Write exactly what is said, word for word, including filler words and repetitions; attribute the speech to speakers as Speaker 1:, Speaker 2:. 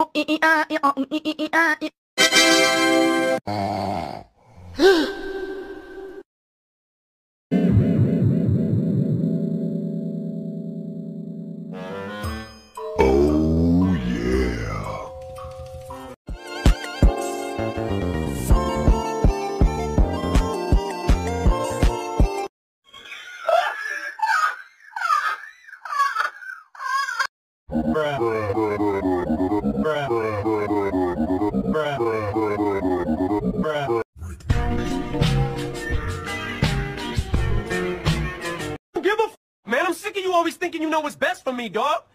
Speaker 1: Oh yeah. Bruh. Bruh. Bruh. Bruh. Give a f, man. I'm sick of you always thinking you know what's best for me, dog.